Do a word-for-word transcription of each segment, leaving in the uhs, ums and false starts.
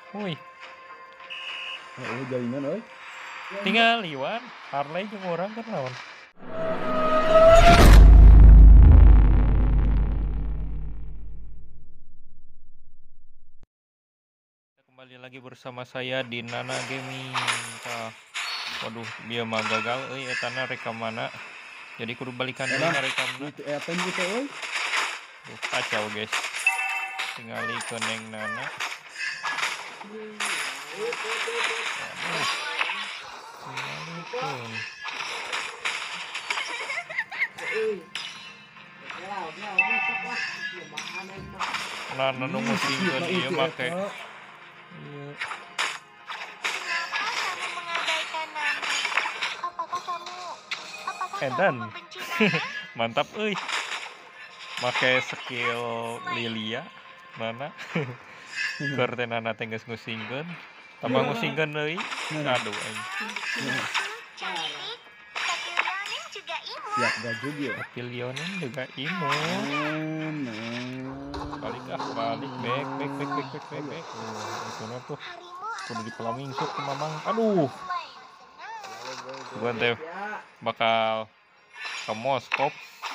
Woi. Oh, jaringan euy. Tinggal Iwan, Harley jeung urang keur naon? Kembali lagi bersama saya di Nana Gaming. Tah. Waduh, dia mah gagal euy etana rekamanna. Jadi kudu balikan deui ngarekamna. Itu epen gitu euy. Tuh, kacau guys. Tingali ke Neng Nana. Waduh. Tingalikeun. Nana nu ngusingkeun ieu make. Iya. Edan. Mantap euy. Make skill Lilia Nana. Keur teh Nana teh geus ngusingkeun. Tambah ngusingkeun deui. Aduh aing. Siap gajug ya. Tapi Lionel juga imun. Balik ah, balik back back back back back back. back. Oh, itu na tuh. Kudu dipelaming sok ke Mamang. Aduh. Bukan teh bakal ke Moskop.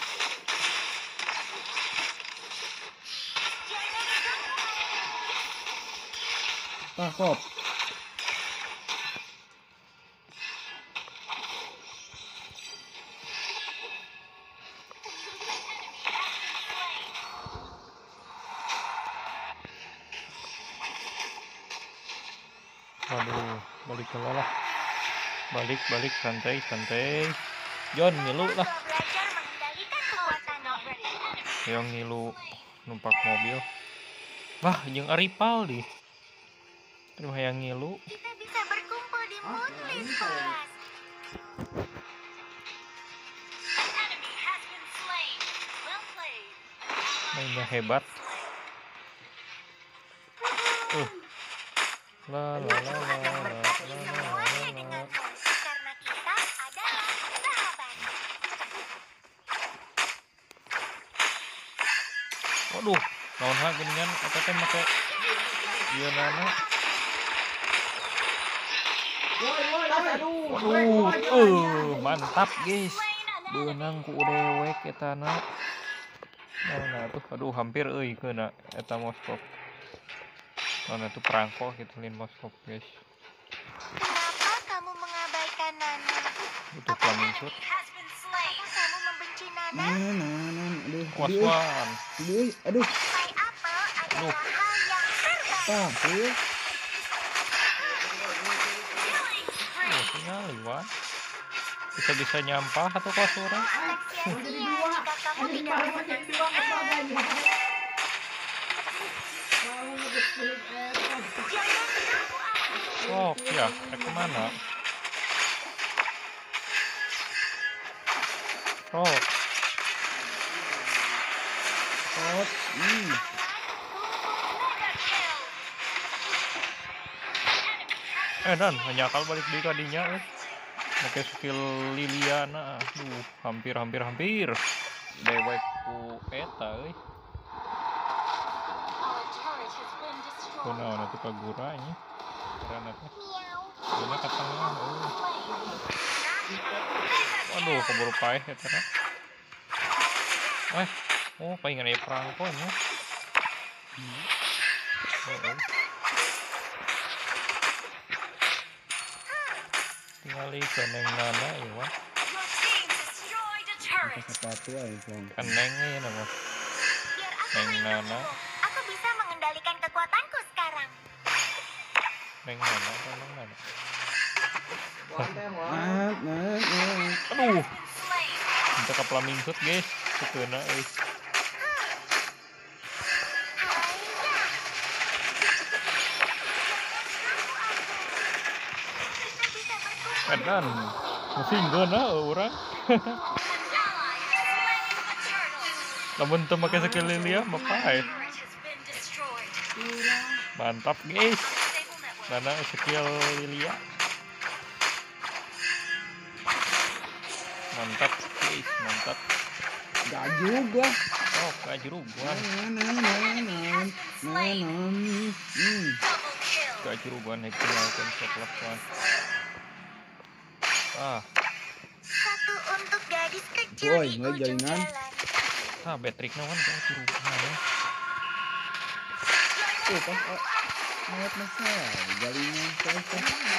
Tah kop. Aduh, balik ke lah. Balik balik santai santai. John ngilu lah. Yang ngilu numpak mobil. Wah, jeung Aripal di. Terus yang ngilu. Kita bisa berkumpul di Moonlit Palace. Mainnya hebat. Uh. La la la la la la la la. Karena kita adalah sahabat. Waduh, naon ha geuningan eta teh make ieu Nana. Waduh, uh, mantap guys. Beunang ku dewek etana. Nah, tuh aduh hampir euy keuna eta Moskop. Nah, tuh perangko gitu lin Moskop guys. Kenapa kamu mengabaikan Nana? Itu flaming shoot. Apakah kamu membenci Nana? Nah, nah, nah, aduh. Waswan. Aduh, aduh. Pai apel adalah hal yang terbaik. Tah, tuh. Oh, tinggal Iwan. Bisa-bisa nyampah atau kosora? Akan sia-sia jika kamu tidak memenangkan. Jangan ganggu aku. Oh, ya, rek kemana? Oh, Kop. Hmm. eh dan nyakal balik di kadinya eh. Pakai skill Liliana. Aduh, hampir hampir hampir. Dewek ku eta euy. Kunaon atuh kaguranya. Karena teh. Dina ka tengah euy. Waduh, keburu paeh eta na. Eh, oh palingan aya perangkonya. Heeh. Tingali ke Neng Nana Iwan. Pakai sepatu aja, Bang. Kan Neng ya nama. Biar aku Neng Nana. melindungimu. Aku bisa mengendalikan kekuatanku sekarang. Neng Nana atau Neng Nana? Nah, nah, nah. Aduh. Minta ke flaming shoot guys. Keuna euy. Edan. Musingkeun na urang. Lamun teu make skill Lilia mah paeh. Mantap guys. Nana skill Lilia. Mantap guys, mantap. Gajug lah. Oh, gajurugan. Nan nan nan nan nan. Hmm. Gajurugan. kacurugan hek tinggalkeun sok lakuan. Ah, Satu untuk gadis kecil Boy, di mulai ujung jaringan. jalan. ah Patrick naon kacurugan ya. Tuh pas ah, ngeliat masalah jaringan saya.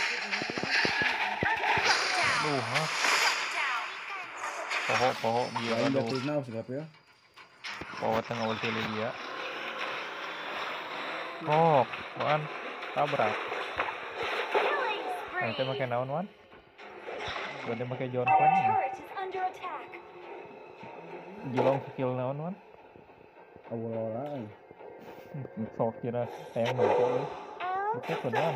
Aduh, hah. Poho poho dia Lain aduh. Patrick now segap ya. Poho tengah ulti dia. Oh, wan tabrak. Nanti pakai naon wan? Nanti pakai John Wan. Jilong skill naon wan? Awal-awal. Sok kira tayang nongko. Oke kunan.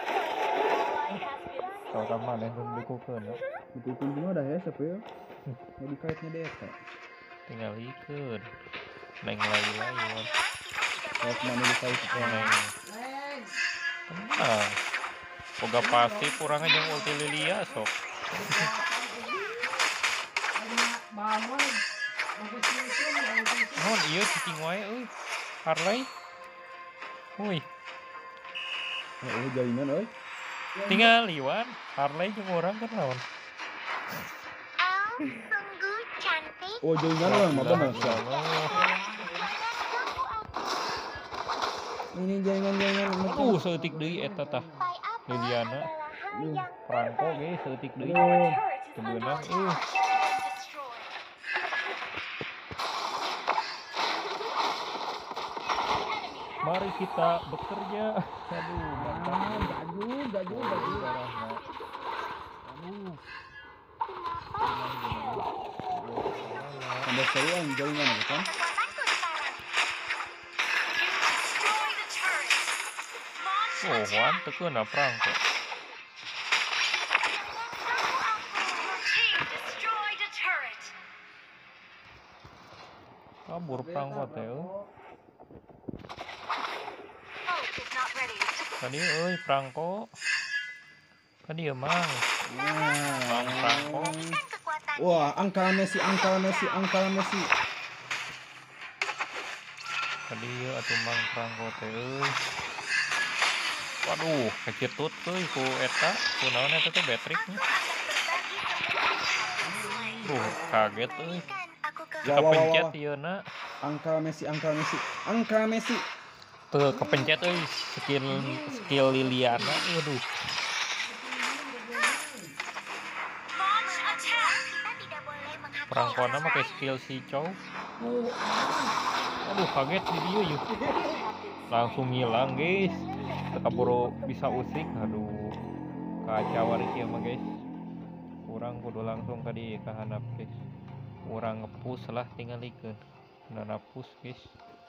Kalau kamu ada yang dikukeun ya. Itu semua dah ya siapa ya? Mau dikaitnya desa. Tinggal ikeun. Neng lagi-lagi wan. Kalau mana dikait Neng. Tenang. Boga pasti kurang aja ulti Lilia sok. Mohon iya cicing wae euy. Harley. Wuih, oh jaringan euy. tinggal Iwan, Harley jeung orang kan lawan. Oh, sungguh cantik. Oh jaringan orang mah bener. Ini jaringan-jaringan Aduh, seutik deui eta tah. Sampai apa Liliana. adalah hal Duh. yang Franco ge seutik deui. Oh. Kebeunang euy. Mari kita bekerja. Aduh, mantap. Gaju, gaju, gaju. Darahna. Aduh. Tambah seruan jaringan apa kan? kekuatanku sekarang. Oh, Wan tekeuna Franco. Kabur Franco teh euy. Tadi euy Franco. Tadi emang. Bang Franco. Berikan kekuatan. Wah, angka Messi, angka Messi, angka Messi. Tadi ieu atuh Mang Franco teh euy. Waduh, kecetut euy ku eta, ku naon eta teh Patrick nya. Duh, kaget euy. Berikan aku ke Wah, wah, wah, Kepencet wah. ieu na. Angka Messi, angka Messi, angka Messi. Tuh kepencet euy skill skill Liliana. Waduh. kita tidak boleh menghapus Francona mah kayak skill si Chow. Aduh, kaget di dia yuk. Langsung hilang, guys. Tekaburu bisa usik. Aduh. Kacau ari kieu mah, guys. Urang kudu langsung tadi ka handap, guys. Urang nge-push lah tinggalikeun. Nana push, guys.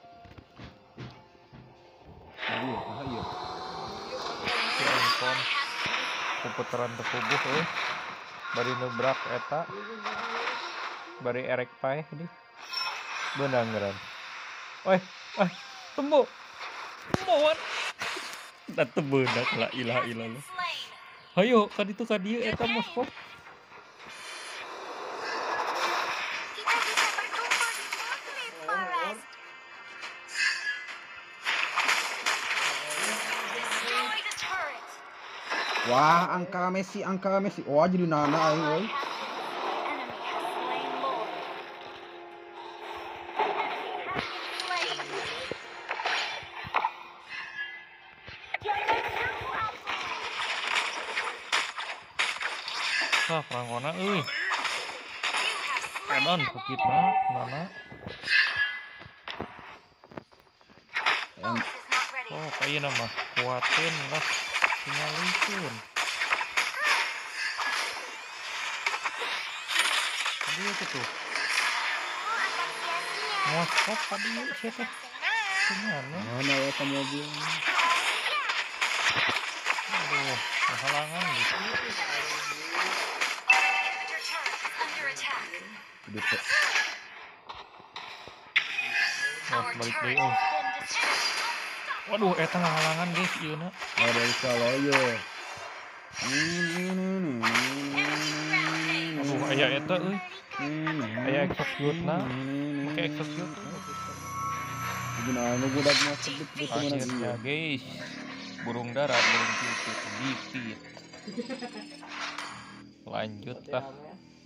Ayo, ayo. Si Anton kuputaran tekubuh euy. Bari nebrak eta. Bari erek paeh di. Beunang geran. Weh, weh, tembo. Moan. Da teu beunang la ilaha illallah. Hayo, ka ditu ka dieu eta Moskov. kita bisa berkumpul di Moonlit Forest. Wah, angka Messi, angka Messi. Wah, jadi nana aing euy. Wah, Francona euy. Edan sakitna nana. Em, Oh, kayak nama kuatin lah. Tinggalikeun. Tadi itu tuh. Moskov tadi siapa? Gimana? Mana ya kamu mobil? Aduh, halangan nih. Udah cek. Nah, balik deh. Oh. Waduh, eta ngahalangan guys, ieu na. Ada Saloyo. Aduh, aya eta euy. Aya execute na. Oke, execute. Gimana budak mah sebut-sebut temenan Akhirnya ieu. guys. burung darat, burung pipit, bipit. Lanjut ah.